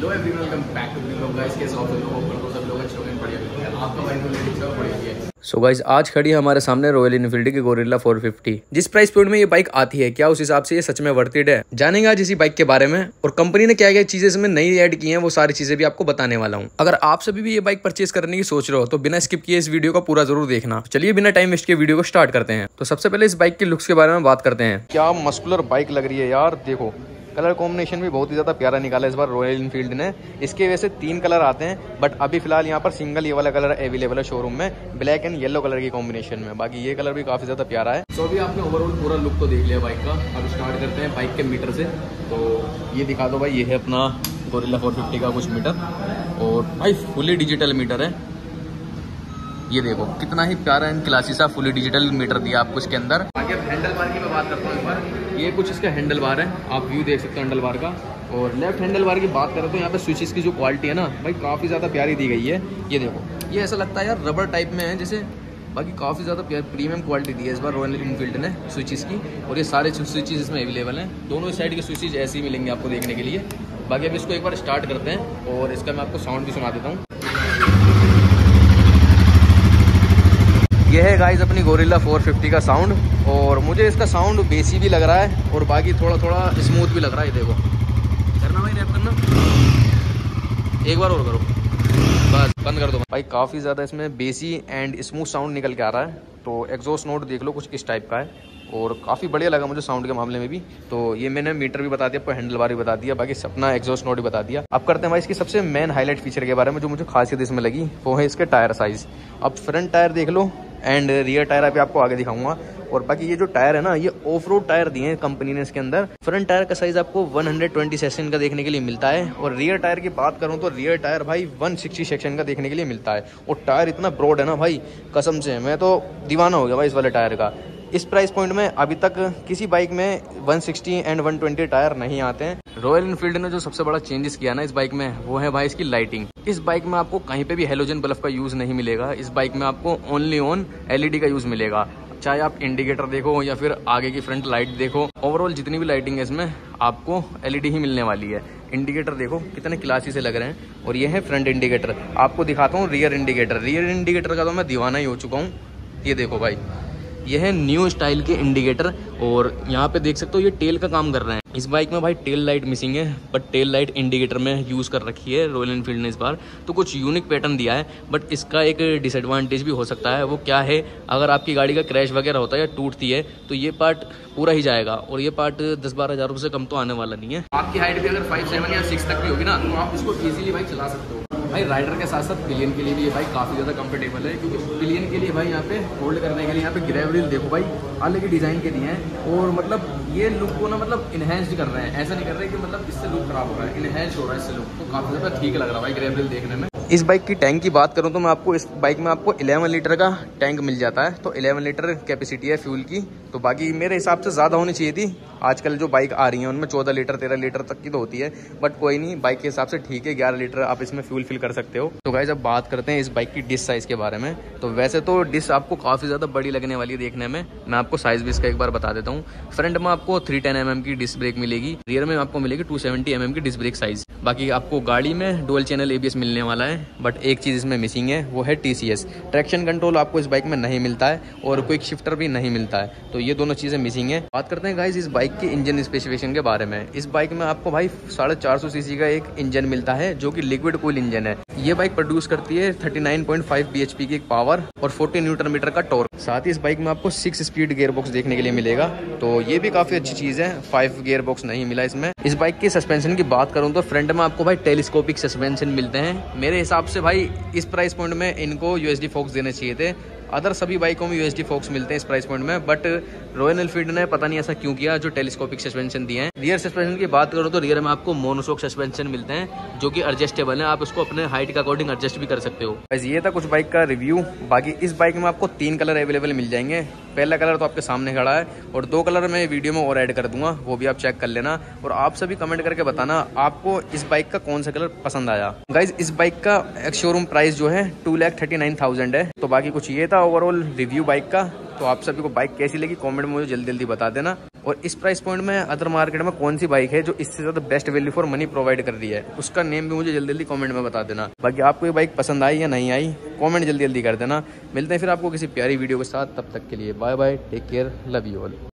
Hello everyone, welcome back to the vlog guys. कैसे हो सब लोग? होप करता हूं सब लोग अच्छे होंगे, बढ़िया होंगे। आपका भाई तो लेडीज सब बढ़िया है। सो गाइस, आज खड़ी है हमारे सामने रॉयल एनफील्ड की गोरिल्ला 450। जिस प्राइस पॉइंट में ये बाइक आती है, क्या उस हिसाब से ये सच में वर्थ इट है? जानेंगे आज इसी बाइक के बारे में और कंपनी ने क्या क्या चीजें इसमें नई ऐड की हैं, वो सारी चीजें भी आपको बताने वाला हूँ। अगर आप सभी भी ये बाइक परचेज करने की सोच रहे हो तो बिना स्किप किए इस वीडियो को पूरा जरूर देखना। चलिए बिना टाइम वेस्ट के वीडियो को स्टार्ट करते हैं। तो सबसे पहले इस बाइक के लुक्स के बारे में बात करते हैं। क्या मस्कुलर बाइक लग रही है यार, देखो कलर कॉम्बिनेशन भी बहुत ही ज़्यादा प्यारा निकाला है इस बार रॉयल एनफील्ड ने। इसके वैसे 3 कलर आते हैं, बट अभी फिलहाल यहाँ पर सिंगल ये वाला कलर अवेलेबल है शोरूम में, ब्लैक एंड येलो कलर की कॉम्बिनेशन में। बाकी ये कलर भी काफ़ी ज़्यादा प्यारा है। तो अभी आपने ओवरऑल पूरा लुक तो देख लिया बाइक का। अब स्टार्ट करते हैं बाइक के मीटर से। तो ये दिखा दो भाई, ये है अपना गोरिल्ला 450 का कुछ मीटर और भाई फुली डिजिटल मीटर है। ये देखो कितना ही प्यारा एंड क्लासी सा फुली डिजिटल मीटर दिया आपको इसके अंदर। आगे अब हैंडल बार की मैं बात करता हूँ एक बार। ये कुछ इसका हैंडल बार है, आप व्यू देख सकते हो हैंडल बार का। और लेफ्ट हैंडल बार की बात करें तो यहाँ पे स्विचेस की जो क्वालिटी है ना भाई, काफ़ी ज़्यादा प्यारी दी गई है। ये देखो, ये ऐसा लगता है यार रबर टाइप में है जैसे। बाकी काफ़ी ज़्यादा प्रीमियम क्वालिटी दी है इस बार रॉयल एनफील्ड ने स्विचेस की। और ये सारे स्विचेस इसमें अवेलेबल हैं, दोनों साइड के स्विचेस ऐसे ही मिलेंगे आपको देखने के लिए। बाकी अब इसको एक बार स्टार्ट करते हैं और इसका मैं आपको साउंड भी सुना देता हूँ। यह है गाइस अपनी गोरिल्ला 450 का साउंड और मुझे इसका साउंड बेसी भी लग रहा है और बाकी थोड़ा थोड़ा स्मूथ भी लग रहा है। ये देखो, करना भाई, रैप करना, एक बार और करो, बस बंद कर दो भाई। काफ़ी ज़्यादा इसमें बेसी एंड स्मूथ साउंड निकल के आ रहा है। तो एग्जॉस्ट नोट देख लो कुछ इस टाइप का है और काफ़ी बढ़िया लगा मुझे साउंड के मामले में भी। तो ये मैंने मीटर भी बता दिया, आपको हैंडल बार भी बता दिया, बाकी अपना एग्जॉस्ट नोट भी बता दिया। अब करते हैं भाई इसकी सबसे मेन हाईलाइट फीचर के बारे में, जो मुझे खासियत इसमें लगी वो है इसके टायर साइज़। अब फ्रंट टायर देख लो एंड रियर टायर अभी आपको आगे दिखाऊंगा। और बाकी ये जो टायर है ना, ये ऑफ रोड टायर दिए हैं कंपनी ने इसके अंदर। फ्रंट टायर का साइज आपको 120 सेक्शन का देखने के लिए मिलता है और रियर टायर की बात करूं तो रियर टायर भाई 160 सेक्शन का देखने के लिए मिलता है। और टायर इतना ब्रॉड है ना भाई, कसम से मैं तो दीवाना हो गया भाई इस वाले टायर का। इस प्राइस पॉइंट में अभी तक किसी बाइक में 160 एंड 120 टायर नहीं आते हैं। रॉयल एनफील्ड ने जो सबसे बड़ा चेंजेस किया ना इस बाइक में, वो है भाई इसकी लाइटिंग। इस बाइक में आपको कहीं पे भी हेलोजन बल्ब का यूज नहीं मिलेगा। इस बाइक में आपको ओनली ऑन एलईडी का यूज मिलेगा। चाहे आप इंडिकेटर देखो या फिर आगे की फ्रंट लाइट देखो, ओवरऑल जितनी भी लाइटिंग है इसमें आपको एलईडी ही मिलने वाली है। इंडिकेटर देखो कितने क्लासी से लग रहे हैं। और ये है फ्रंट इंडिकेटर। आपको दिखाता हूँ रियर इंडिकेटर। रियर इंडिकेटर का तो मैं दीवाना ही हो चुका हूँ। ये देखो भाई, यह है न्यू स्टाइल के इंडिकेटर और यहाँ पे देख सकते हो ये टेल का काम कर रहे हैं। इस बाइक में भाई टेल लाइट मिसिंग है, बट टेल लाइट इंडिकेटर में यूज़ कर रखी है रॉयल एनफील्ड ने इस बार। तो कुछ यूनिक पैटर्न दिया है, बट इसका एक डिसएडवांटेज भी हो सकता है। वो क्या है, अगर आपकी गाड़ी का क्रैश वगैरह होता है या टूटती है तो ये पार्ट पूरा ही जाएगा और ये पार्ट 10-12 हज़ार रुपये से कम तो आने वाला नहीं है। आपकी हाइट भी अगर 5'7" या 6 तक भी होगी ना, तो आप इसको ईजिली बाइक चला सकते हो। भाई राइडर के साथ साथ पिलियन के लिए भी ये बाइक काफ़ी ज़्यादा कंफर्टेबल है, क्योंकि पिलियन के लिए भाई यहाँ पे होल्ड करने के लिए यहाँ पे ग्रैब व्हील देखो भाई अलग ही डिज़ाइन के दिए हैं। और मतलब ये लुक को ना मतलब इनहेंस कर रहे हैं, ऐसा नहीं कर रहे कि मतलब इससे लुक खराब हो रहा है, इनहेंस हो रहा है इससे लुक। तो काफ़ी ज़्यादा ठीक लग रहा है भाई ग्रैब व्हील देखने में। इस बाइक की टैंक की बात करूं तो मैं आपको इस बाइक में आपको 11 लीटर का टैंक मिल जाता है। तो 11 लीटर कैपेसिटी है फ्यूल की। तो बाकी मेरे हिसाब से ज़्यादा होनी चाहिए थी। आजकल जो बाइक आ रही हैं उनमें 14 लीटर 13 लीटर तक की तो होती है, बट कोई नहीं, बाइक के हिसाब से ठीक है। 11 लीटर आप इसमें फ्यूल फिल कर सकते हो। तो गाइस अब बात करते हैं इस बाइक की डिस्क साइज़ के बारे में। तो वैसे तो डिस्क आपको काफ़ी ज़्यादा बड़ी लगने वाली है देखने में। मैं आपको साइज़ भी इसका एक बार बता देता हूँ। फ्रंट में आपको 310 mm की डिस्क ब्रेक मिलेगी, रियर में आपको मिलेगी 270 mm की डिस्क ब्रेक साइज़। बाकी आपको गाड़ी में डुअल चैनल ABS मिलने वाला है, बट एक चीज़ इसमें मिसिंग है, वो है TCS। ट्रैक्शन कंट्रोल आपको इस बाइक में नहीं मिलता है और क्विक शिफ्टर भी नहीं मिलता है। तो ये दोनों चीज़ें मिसिंग है। बात करते हैं गाइस इस बाइक के इंजन स्पेसिफिकेशन के बारे में। इस बाइक में आपको भाई 450 सीसी का एक इंजन मिलता है, जो कि लिक्विड कूल इंजन है। ये बाइक प्रोड्यूस करती है 39.5 bhp की एक पावर और 40 न्यूटन मीटर का टॉर्क। साथ ही इस बाइक में आपको 6 स्पीड गियर बॉक्स देखने के लिए मिलेगा, तो ये भी काफ़ी अच्छी चीज़ है। 5 गियर बॉक्स नहीं मिला इसमें। इस बाइक की सस्पेंशन की बात करूँ तो फ्रंट में आपको भाई टेलीस्कोपिक सस्पेंशन मिलते हैं। मेरे हिसाब से भाई इस प्राइस पॉइंट में इनको USD फोक्स देने चाहिए थे। अदर सभी बाइकों में USD फोक्स मिलते हैं इस प्राइस पॉइंट में, बट रॉयल एनफील्ड ने पता नहीं ऐसा क्यों किया, जो टेलीस्कोपिक सस्पेंशन दिए हैं। रियर सस्पेंशन की बात करो तो रियर में आपको मोनोशॉक सस्पेंशन मिलते हैं, जो कि एडजस्टेबल है। आप उसको अपने हाइट के अकॉर्डिंग एडजस्ट भी कर सकते हो। वैसे ये था कुछ बाइक का रिव्यू। बाकी इस बाइक में आपको 3 कलर अवेलेबल मिल जाएंगे। पहला कलर तो आपके सामने खड़ा है और 2 कलर मैं वीडियो में और ऐड कर दूंगा, वो भी आप चेक कर लेना। और आप सभी कमेंट करके बताना आपको इस बाइक का कौन सा कलर पसंद आया। गाइज इस बाइक का एक शोरूम प्राइस जो है 2,39,000 है। तो बाकी कुछ ये था ओवरऑल रिव्यू बाइक का। तो आप सभी को बाइक कैसी लगी कमेंट में मुझे जल्दी जल्दी बता देना। और इस प्राइस पॉइंट में अदर मार्केट में कौन सी बाइक है जो इससे ज़्यादा best value for money provide कर रही है, उसका नेम भी मुझे जल्दी जल्दी कमेंट में बता देना। बाकी आपको ये बाइक पसंद आई या नहीं आई, कमेंट जल्दी जल्दी कर देना। मिलते हैं फिर आपको किसी प्यारी वीडियो के साथ, तब तक के लिए bye bye, take care, love you all.